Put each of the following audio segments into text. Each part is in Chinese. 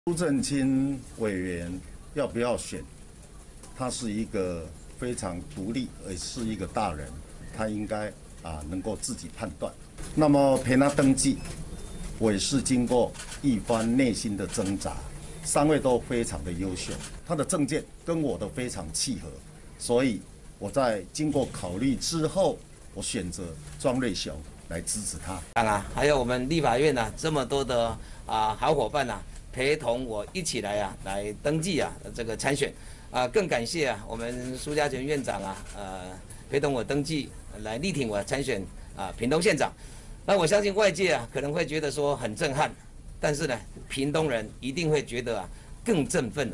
苏正清委员要不要选？他是一个非常独立，也是一个大人，他应该能够自己判断。那么陪他登记，我也是经过一番内心的挣扎。三位都非常的优秀，他的政见跟我的非常契合，所以我在经过考虑之后，我选择庄瑞雄来支持他。 还有我们立法院这么多的好伙伴陪同我一起来来登记这个参选更感谢我们苏家全院长陪同我登记来力挺我参选屏东县长。那我相信外界可能会觉得说很震撼，但是呢，屏东人一定会觉得更振奋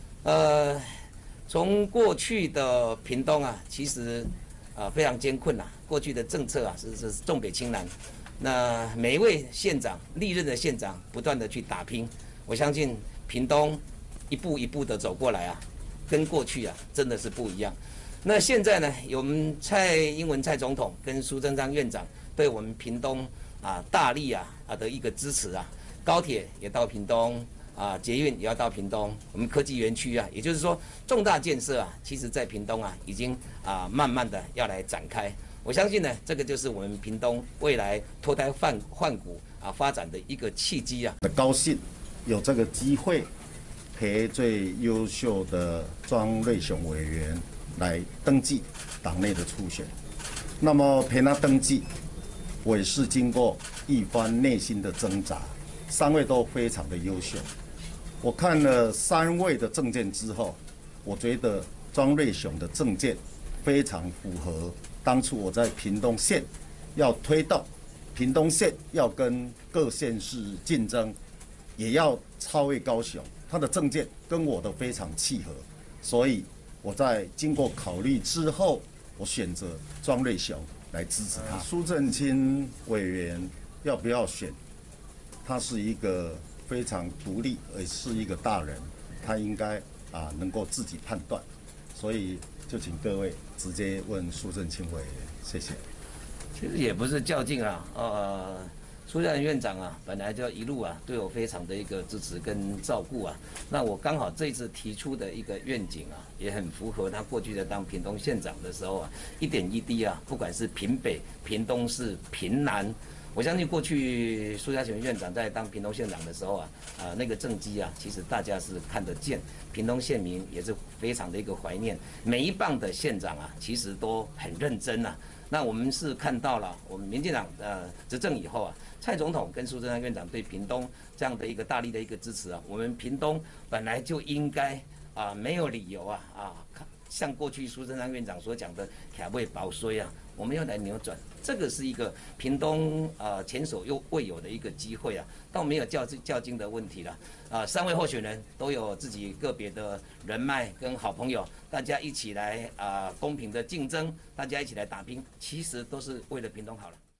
从过去的屏东其实非常艰困过去的政策是重北轻南，那每一位县长历任的县长不断的去打拼，我相信屏东一步一步的走过来跟过去真的是不一样。那现在呢，有我们蔡英文蔡总统跟苏贞昌院长对我们屏东大力的一个支持高铁也到屏东捷运也要到屏东，我们科技园区也就是说重大建设其实在屏东已经慢慢的要来展开。我相信呢，这个就是我们屏东未来脱胎换骨发展的一个契机很高兴有这个机会陪最优秀的庄瑞雄委员来登记党内的初选。那么陪他登记，我也是经过一番内心的挣扎。三位都非常的优秀，我看了三位的政见之后，我觉得庄瑞雄的政见非常符合当初我在屏东县要推动屏东县要跟各县市竞争，也要超越高雄，他的政见跟我的非常契合，所以我在经过考虑之后，我选择庄瑞雄来支持他。苏正清委员要不要选？他是一个非常独立，也是一个大人，他应该能够自己判断，所以就请各位直接问苏正清委员，谢谢。 其实也不是较劲苏家全院长本来就一路对我非常的一个支持跟照顾那我刚好这一次提出的一个愿景也很符合他过去在当屏东县长的时候一点一滴不管是屏北、屏东市、屏南。我相信过去苏家全院长在当屏东县长的时候那个政绩其实大家是看得见，屏东县民也是非常的一个怀念。每一棒的县长其实都很认真那我们是看到了我们民进党执政以后蔡总统跟苏贞昌院长对屏东这样的一个大力的一个支持我们屏东本来就应该没有理由像过去苏贞昌院长所讲的卡位保衰我们要来扭转，这个是一个屏东前所未有的一个机会倒没有较劲的问题了三位候选人都有自己个别的人脉跟好朋友，大家一起来公平的竞争，大家一起来打拼，其实都是为了屏东好了。